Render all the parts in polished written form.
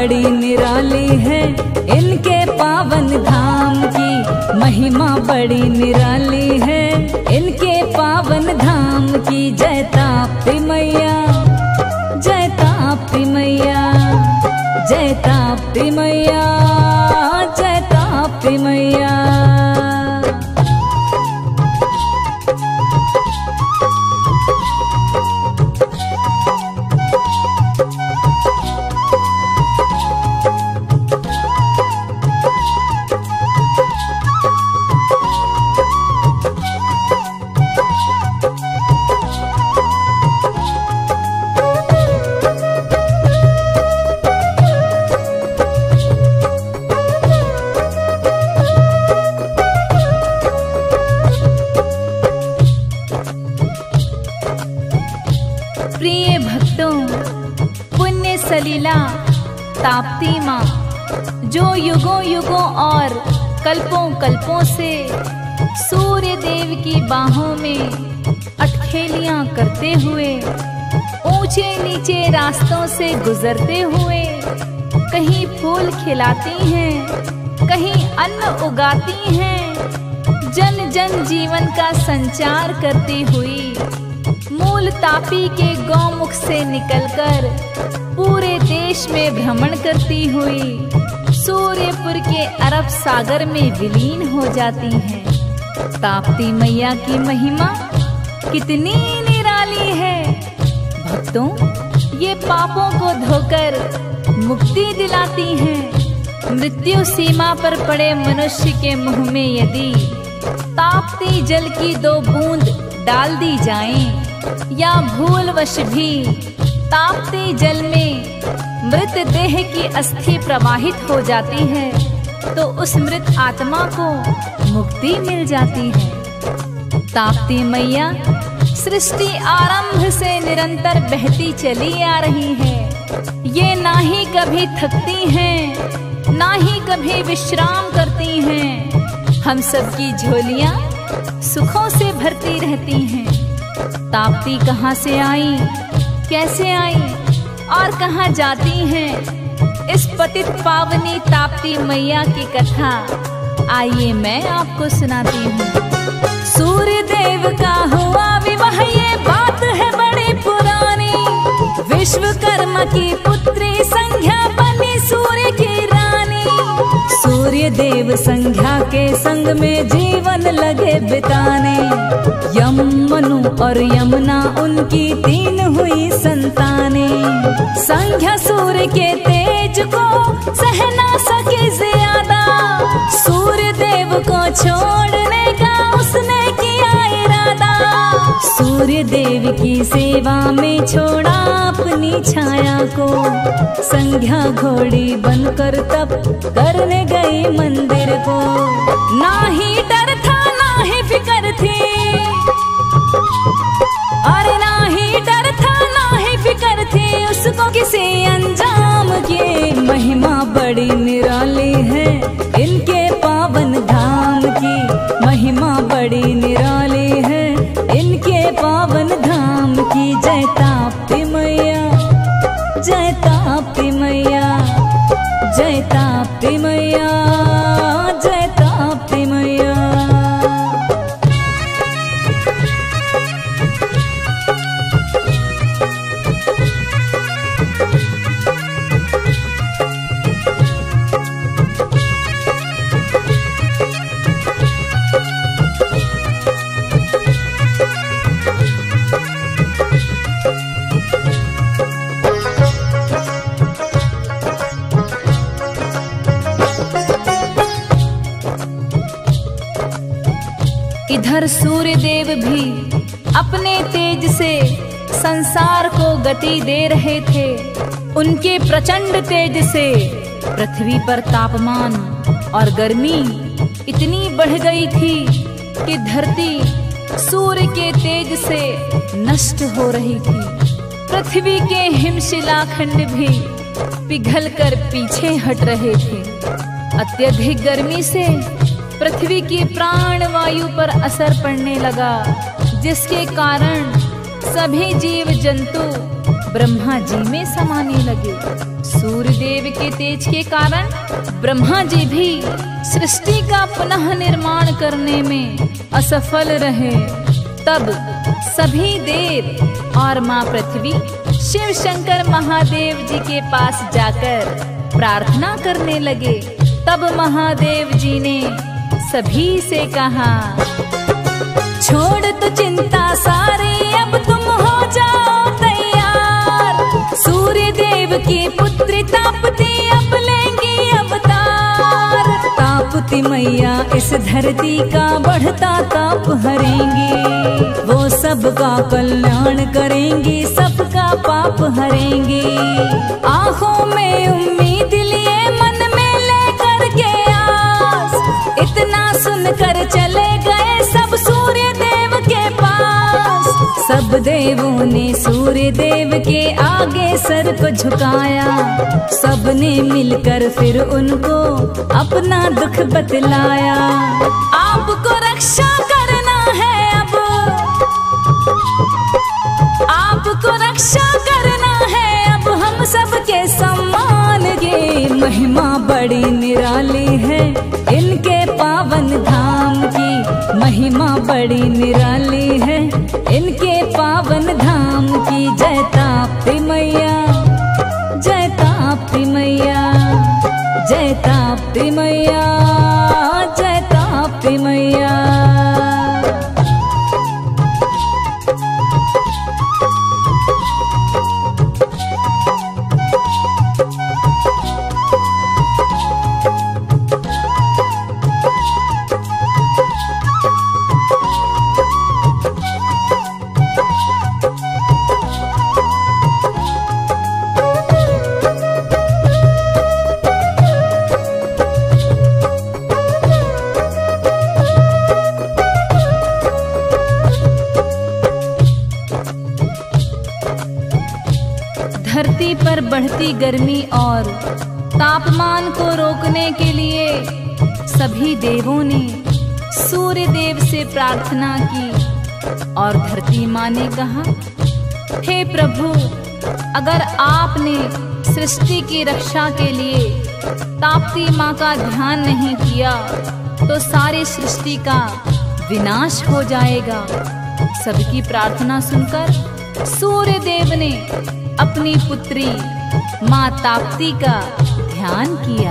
बड़ी निराली है इनके पावन धाम की। महिमा बड़ी निराली है इनके पावन धाम की। जय ताप्ती मैया, जय ताप्ती मैया, जय ताप्ती मैया, जय ताप्ती मैया। प्रिय भक्तों, पुण्य सलीला ताप्ती माँ जो युगों युगों और कल्पों कल्पों से सूर्य देव की बाहों में अटखेलियां करते हुए ऊंचे नीचे रास्तों से गुजरते हुए कहीं फूल खिलाती हैं, कहीं अन्न उगाती हैं, जन जन जीवन का संचार करती हुई मूल तापी के गौमुख से निकलकर पूरे देश में भ्रमण करती हुई सूर्यपुर के अरब सागर में विलीन हो जाती हैं। ताप्ती मैया की महिमा कितनी निराली है। भक्तों, ये पापों को धोकर मुक्ति दिलाती हैं। मृत्यु सीमा पर पड़े मनुष्य के मुंह में यदि ताप्ती जल की 2 बूंद डाल दी जाएं या भूलवश भी ताप्ती जल में मृत देह की अस्थि प्रवाहित हो जाती है तो उस मृत आत्मा को मुक्ति मिल जाती है। ताप्ती मैया सृष्टि आरंभ से निरंतर बहती चली आ रही है। ये ना ही कभी थकती हैं, ना ही कभी विश्राम करती हैं। हम सबकी झोलियां सुखों से भरती रहती हैं। ताप्ती कहाँ से आई, कैसे आई और कहाँ जाती हैं, इस पतित पावनी ताप्ती मैया की कथा आइए मैं आपको सुनाती हूँ। सूर्य देव का हुआ विवाह, ये बात है बड़ी पुरानी। विश्वकर्मा की पुत्री संध्या बनी सूर्य की रानी। सूर्य देव संध्या के संग में जीवन लगे बिताने। यम, मनु और यमुना उनकी 3 हुई संतानें। संध्या सूर्य के तेज को सह ना सके ज्यादा, सूर्य देव को छोड़ने का उसने किया इरादा। सूर्य देव की सेवा में छोड़ा अपनी छाया को। संध्या घोड़ी बनकर तप करने गई मंदिर को। ना ही डर था ना ही फिक्र थी, अरे ना ही डर था ना ही फिक्र थी उसको किसी अंजाम की। महिमा बड़ी निराली है इनके पावन धाम की। महिमा बड़ी निराली है इनके पावन धाम की। जय ताप्ती मैया, जय ताप्ती मैया, जय ताप्ती मैया, जय ताप्ती मैया। इधर सूर्य देव भी अपने तेज से संसार को गति दे रहे थे। उनके प्रचंड तेज से पृथ्वी पर तापमान और गर्मी इतनी बढ़ गई थी कि धरती सूर्य के तेज से नष्ट हो रही थी। पृथ्वी के हिमशिलाखंड भी पिघलकर पीछे हट रहे थे। अत्यधिक गर्मी से पृथ्वी की प्राण वायु पर असर पड़ने लगा, जिसके कारण सभी जीव जंतु ब्रह्मा जी में समाने लगे। सूर्यदेव के तेज के कारण ब्रह्मा जी भी सृष्टि का पुनः निर्माण करने में असफल रहे। तब सभी देव और माँ पृथ्वी शिव शंकर महादेव जी के पास जाकर प्रार्थना करने लगे। तब महादेव जी ने सभी से कहा, छोड़ तो चिंता सारी, अब तुम हो जाओ तैयार। सूर्य देव की पुत्री तापती अब लेंगी अवतार। तापती मैया इस धरती का बढ़ता ताप हरेंगी। वो सबका कल्याण करेंगी, सबका पाप हरेंगी। आंखों में उम्मीद लिए, मन में लेकर के आस, इतना सुनकर चले गए सब सूर्य देव के पास। सब देवों ने सूर्य देव के आगे सर को झुकाया। सबने मिलकर फिर उनको अपना दुख बतलाया। आपको रक्षा करना है अब, आपको रक्षा करना है अब हम सबके सम्मान के। महिमा बड़ी निराली है इनके पावन धाम की। महिमा बड़ी निराली है इनके पावन धाम की। जय ताप्ती मैया, जय ताप्ती मैया, जय ताप्ती मैया, जय ताप्ती मैया। धरती पर बढ़ती गर्मी और तापमान को रोकने के लिए सभी देवों ने सूर्य देव से प्रार्थना की और धरती माँ ने कहा, हे प्रभु, अगर आपने सृष्टि की रक्षा के लिए ताप्ती माँ का ध्यान नहीं किया तो सारी सृष्टि का विनाश हो जाएगा। सबकी प्रार्थना सुनकर सूर्य देव ने अपनी पुत्री माँ ताप्ती का ध्यान किया।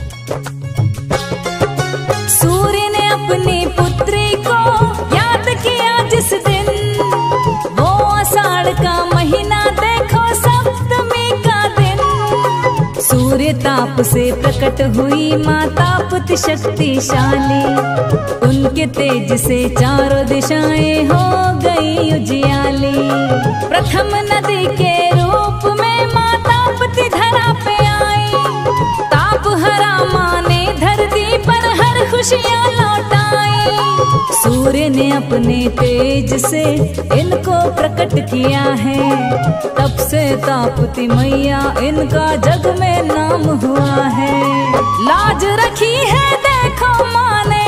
सूर्य ने अपनी पुत्री को याद किया जिस दिन, वो आषाढ़ का महीना देखो सप्तमी का दिन। सूर्य ताप से प्रकट हुई माँ ताप्ती शक्तिशाली। उनके तेज से चारों दिशाएं हो गई उजियाली। प्रथम नदी के रूप में माँ ताप्ती धरा पे आई। ताप हरा माँ ने धरती पर हर खुशियाँ लौटाई। सूर्य ने अपने तेज से इनको प्रकट किया है। तब से ताप्ती मैया इनका जग में नाम हुआ है। लाज रखी है देखो माँ ने,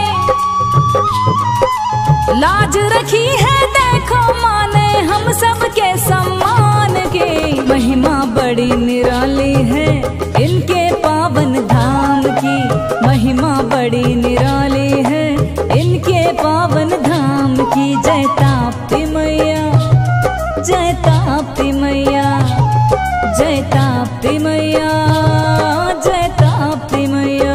लाज रखी है देखो माँ ने हम सबके सम्मान की। महिमा बड़ी निराली है इनके पावन धाम की। महिमा बड़ी निराली है इनके पावन धाम की। जय ताप्ती मैया, जय ताप्ती मैया, जय ताप्ती मैया, जय ताप्ती मैया।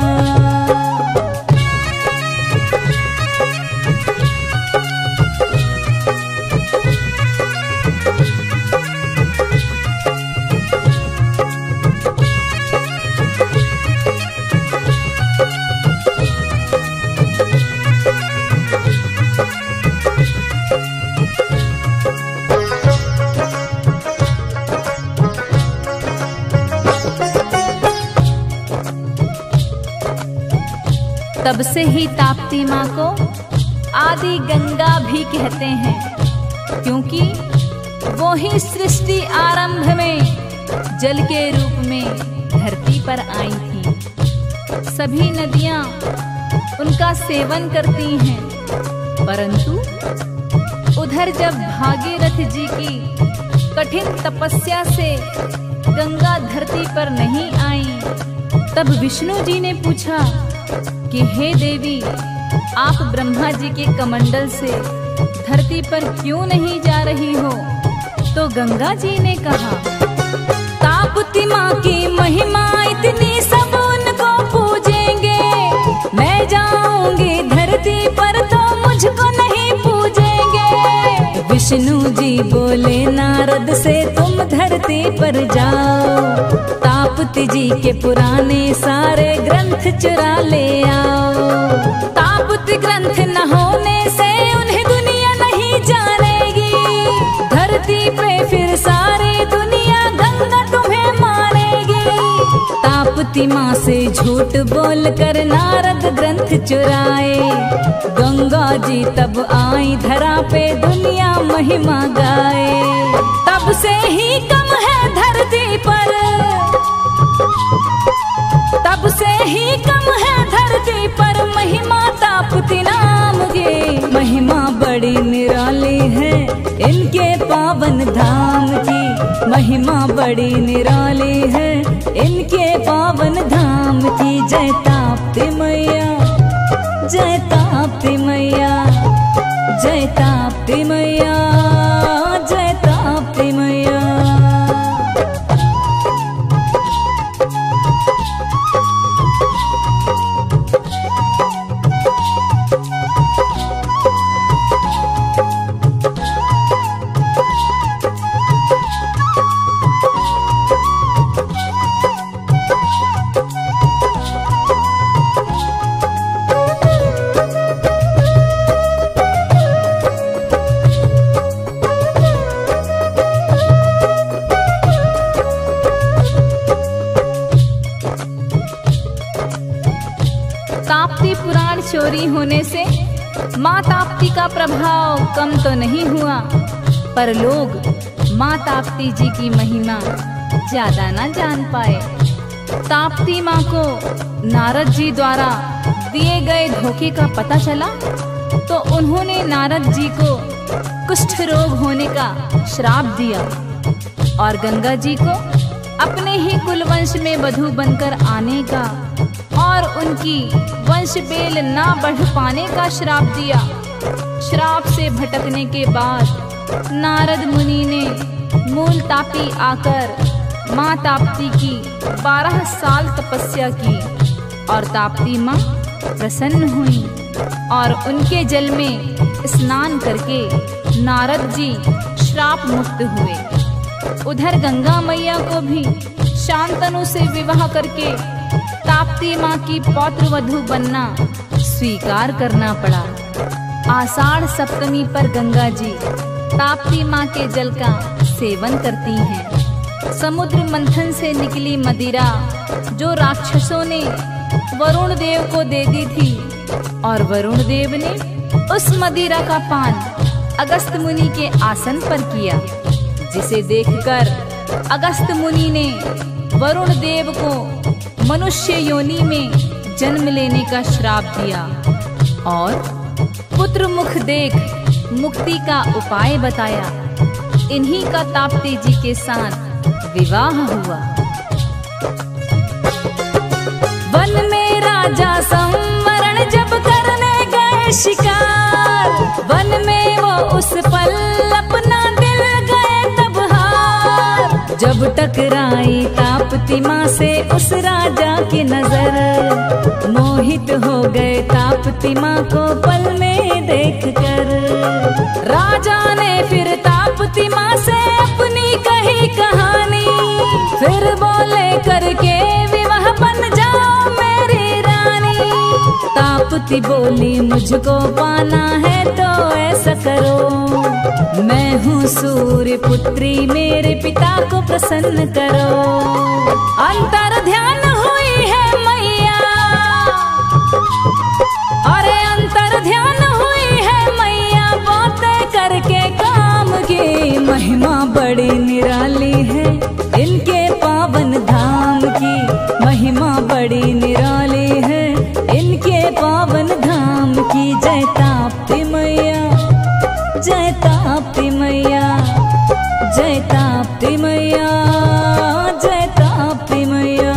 तब से ही ताप्ती माँ को आदि गंगा भी कहते हैं, क्योंकि वो ही सृष्टि आरंभ में जल के रूप में धरती पर आई थी। सभी नदियाँ उनका सेवन करती हैं, परंतु उधर जब भागीरथ जी की कठिन तपस्या से गंगा धरती पर नहीं आई। तब विष्णु जी ने पूछा कि हे देवी, आप ब्रह्मा जी के कमंडल से धरती पर क्यों नहीं जा रही हो? तो गंगा जी ने कहा, ताप्ती माँ की महिमा इतनी सब उनको पूजेंगे, मैं जाऊंगी धरती पर तो मुझको नहीं पूजेंगे। विष्णु जी बोले नारद से, तुम धरती पर जाओ, ताप्ती जी के पुराने सारे ग्रंथ चुरा ले आओ। ताप्ती ग्रंथ न होने से उन्हें दुनिया नहीं जानेगी, धरती पे फिर सारी दुनिया गंगा तुम्हें मानेगी। ताप्ती माँ से झूठ बोल कर नारद ग्रंथ चुराए, गंगा जी तब आई धरा पे दुनिया महिमा गाए। तब से ही कम है धरती पर, तब से ही कम है धरती पर महिमा ताप्ती नाम की। महिमा बड़ी निराली है इनके पावन धाम की, महिमा बड़ी निराली है इनके पावन धाम की। जय ताप्ती मैया, जय ताप्ती मैया, जय ताप्ती मैया, जय ताप्ती मैया। ताप्ती पुराण चोरी होने से माँ ताप्ती का प्रभाव कम तो नहीं हुआ, पर लोग माँ ताप्ती जी की महिमा ज्यादा न जान पाए। ताप्ती माँ को नारद जी द्वारा दिए गए धोखे का पता चला तो उन्होंने नारद जी को कुष्ठ रोग होने का श्राप दिया और गंगा जी को अपने ही कुलवंश में वधू बनकर आने का और उनकी वंश बेल ना बढ़ पाने का श्राप दिया। श्राप से भटकने के बाद नारद मुनि ने मूल तापी आकर माँ ताप्ती की 12 साल तपस्या की और ताप्ती माँ प्रसन्न हुई और उनके जल में स्नान करके नारद जी श्राप मुक्त हुए। उधर गंगा मैया को भी शांतनु से विवाह करके ताप्ती माँ की पौत्र वधू बनना स्वीकार करना पड़ा। आषाढ़ सप्तमी पर गंगा जी ताप्ती माँ के जल का सेवन करती हैं। समुद्र मंथन से निकली मदिरा जो राक्षसों ने वरुण देव को दे दी थी और वरुण देव ने उस मदिरा का पान अगस्त मुनि के आसन पर किया, जिसे देखकर अगस्त मुनि ने वरुण देव को मनुष्य योनि में जन्म लेने का श्राप दिया और पुत्र मुख देख मुक्ति का उपाय बताया। इन्हीं का ताप्ती जी के साथ विवाह हुआ। वन में राजा संवरण जब करने गए शिकार, वन में वो उस पल अपना दिल गए तब हार। जब टकराई ताप्ती माँ से उस राजा की नजर, मोहित हो गए ताप्ती माँ को पल में देखकर। राजा ने फिर ताप्ती माँ से अपनी कही कहानी, फिर बोले करके विवाह बन जाओ मेरी रानी। ताप्ती बोली मुझको पाना है तो ऐसा करो, मैं हूँ सूर्य पुत्री मेरे पिता को प्रसन्न करो। अंतर ध्यान हुई है मैया, अरे अंतर ध्यान हुई है मैया, बातें करके काम की। महिमा बड़ी निराली है इनके पावन धाम की, महिमा बड़ी निराली है इनके पावन धाम की। जय ताप्ती मैया, जय ताप्ती मैया, जय ताप्ती मैया, जय ताप्ती मैया।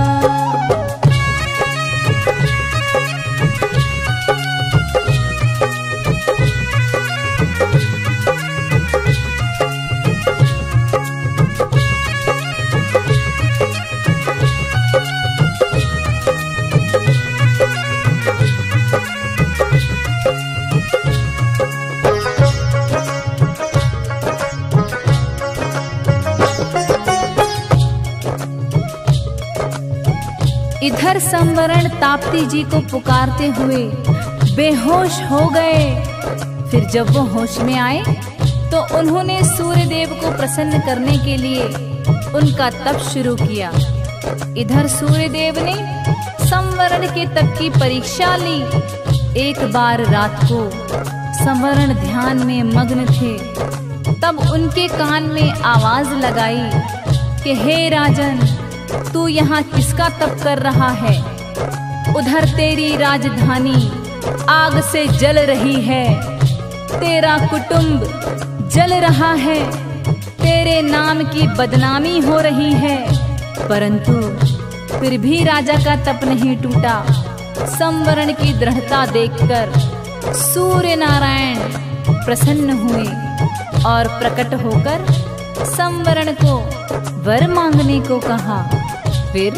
इधर संवरण ताप्ती जी को पुकारते हुए बेहोश हो गए। फिर जब वो होश में आए तो उन्होंने सूर्य देव को प्रसन्न करने के लिए उनका तप शुरू किया। इधर सूर्य देव ने संवरण के तप की परीक्षा ली। एक बार रात को संवरण ध्यान में मग्न थे, तब उनके कान में आवाज लगाई कि हे राजन, तू यहाँ किसका तप कर रहा है? उधर तेरी राजधानी आग से जल रही है, तेरा कुटुंब जल रहा है, तेरे नाम की बदनामी हो रही है। परंतु फिर भी राजा का तप नहीं टूटा। संवरण की दृढ़ता देखकर सूर्य नारायण प्रसन्न हुए और प्रकट होकर संवरण को वर मांगने को कहा। फिर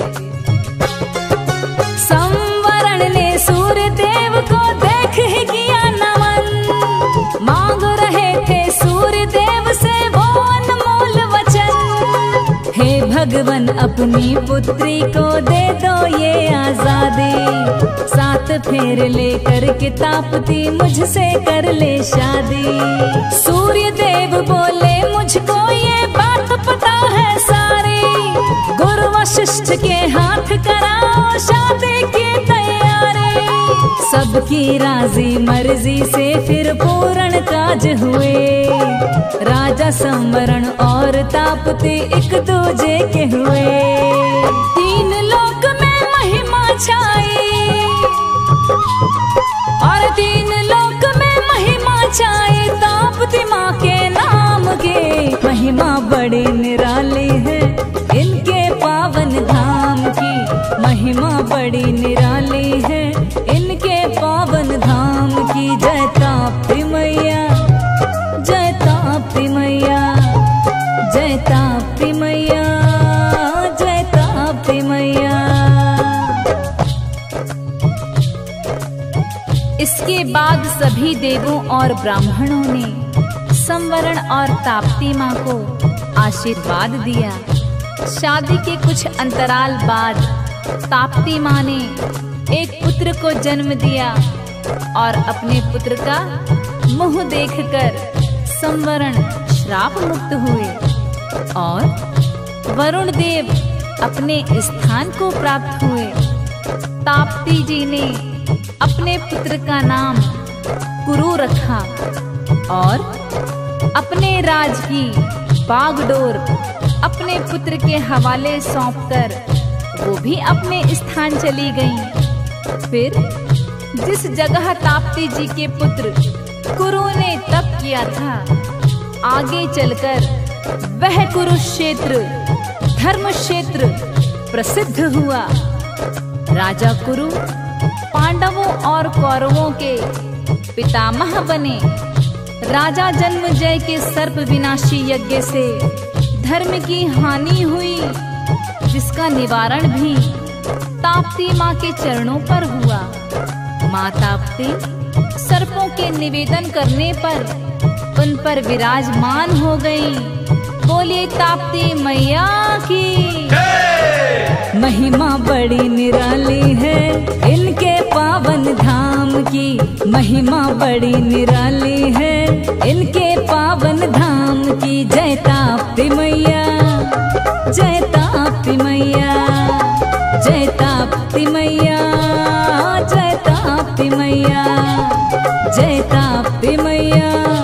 संवरण ने सूर्य देव को देख ही किया नमन, मांग रहे थे सूर्य देव से वो अनमोल वचन। हे भगवन, अपनी पुत्री को दे दो ये आजादी, साथ फेर लेकर के ताप्ती मुझसे कर ले शादी। सूर्य देव बोले मुझको ये बात पता है सारी, गुरु वशिष्ठ के हाथ कराओ शादी की तैयारी। सबकी राजी मर्जी से फिर पूर्ण काज हुए, राजा संवरण और ताप्ती एक दूजे के हुए। तीन लोक में महिमा छाई और तीन लोक में महिमा छाई, ताप्ती माँ के नाम की महिमा बड़ी निराली है, इनके पावन धाम की महिमा बड़ी निराली है, इनके पावन धाम की। जय ताप्ती मैया, जय ताप्ती मैया, जय ताप्ती मैया, जय ताप्ती मैया। इसके बाद सभी देवों और ब्राह्मणों ने संवरण और ताप्ती माँ को आशीर्वाद दिया। शादी के कुछ अंतराल बाद ताप्ती माँ ने एक पुत्र को जन्म दिया और अपने पुत्र का मुंह देखकर संवरण श्राप मुक्त हुए और वरुण देव अपने स्थान को प्राप्त हुए। ताप्ती जी ने अपने पुत्र का नाम कुरु रखा और अपने राज की बागडोर अपने पुत्र के हवाले सौंपकर वो भी अपने स्थान चली गईं। फिर जिस जगह ताप्ती जी के पुत्र कुरु ने तप किया था, आगे चलकर वह कुरुक्षेत्र धर्म क्षेत्र प्रसिद्ध हुआ। राजा कुरु पांडवों और कौरवों के पितामह बने। राजा जन्मजय के सर्प विनाशी यज्ञ से धर्म की हानि हुई, जिसका निवारण भी ताप्ती माँ के चरणों पर हुआ। माँ ताप्ती सर्पों के निवेदन करने पर उन पर विराजमान हो गई। बोलिए ताप्ती मैया की महिमा बड़ी निराली है, इनके पावन धाम की महिमा बड़ी निराली है, इनके पावन धाम की। जय ताप्ती मैया, जय ताप्ती मैया, जय ताप्ती मैया, जय ताप्ती मैया, जय ताप्ती मैया।